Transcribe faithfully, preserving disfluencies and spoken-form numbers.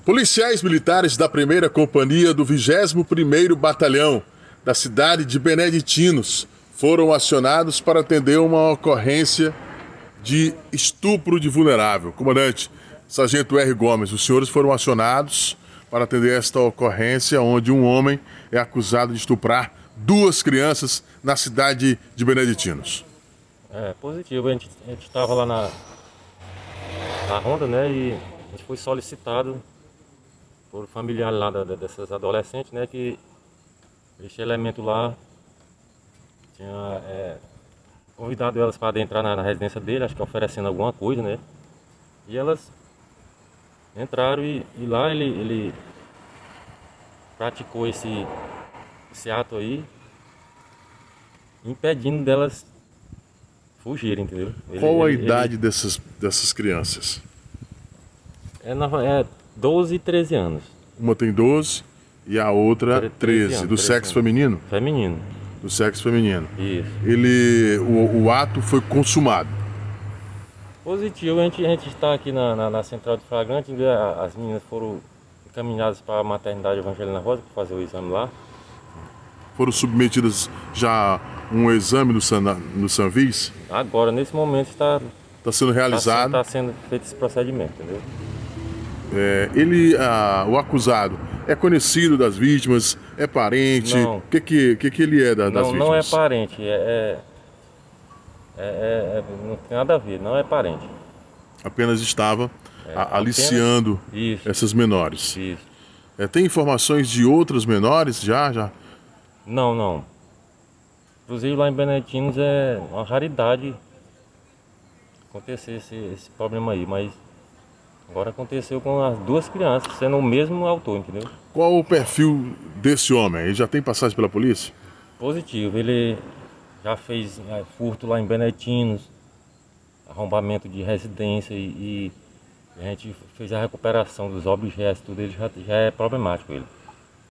Policiais militares da primeira Companhia do vigésimo primeiro Batalhão da cidade de Beneditinos foram acionados para atender uma ocorrência de estupro de vulnerável. Comandante, Sargento R. Gomes, os senhores foram acionados para atender esta ocorrência onde um homem é acusado de estuprar duas crianças na cidade de Beneditinos. É positivo, a gente estava lá na, na ronda, né, e a gente foi solicitado por familiar lá da, dessas adolescentes, né, que esse elemento lá tinha é, convidado elas para entrar na, na residência dele, acho que oferecendo alguma coisa, né, e elas entraram e, e lá ele, ele praticou esse, esse ato aí, impedindo delas fugirem, entendeu? Ele, Qual a ele, idade ele... dessas, dessas crianças? É, é doze e treze anos. Uma tem doze e a outra treze. anos, Do sexo anos. feminino? Feminino. Do sexo feminino. Isso. Ele, o, o ato foi consumado. Positivo, a gente a gente está aqui na, na, na central de flagrante, as meninas foram encaminhadas para a maternidade Evangelina Rosa para fazer o exame lá. Foram submetidas já um exame no, San, no Sanvis? Agora, nesse momento, está tá sendo realizado. Está sendo feito esse procedimento, entendeu? É, ele, ah, o acusado, é conhecido das vítimas? É parente? O que que, que que ele é da, não, das vítimas? Não é parente, é, é, é, é, não tem nada a ver, não é parente. Apenas estava é, a, aliciando apenas... essas menores. Isso. É, tem informações de outras menores já? já? Não, não. Inclusive lá em Beneditinos é uma raridade acontecer esse, esse problema aí, mas agora aconteceu com as duas crianças, sendo o mesmo autor, entendeu? Qual o perfil desse homem? Ele já tem passagem pela polícia? Positivo, ele já fez é, furto lá em Beneditinos, arrombamento de residência e, e a gente fez a recuperação dos objetos, tudo, ele já, já é problemático ele.